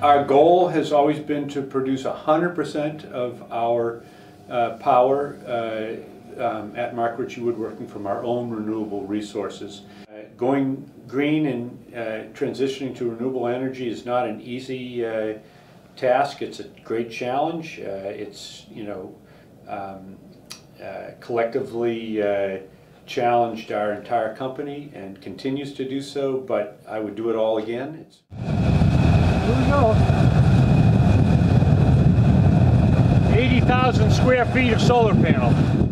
Our goal has always been to produce 100% of our power at Mark Richey Woodworking from our own renewable resources. Going green and transitioning to renewable energy is not an easy task. It's a great challenge. It's, collectively challenged our entire company and continues to do so, but I would do it all again. Here we go. 80,000 square feet of solar panel.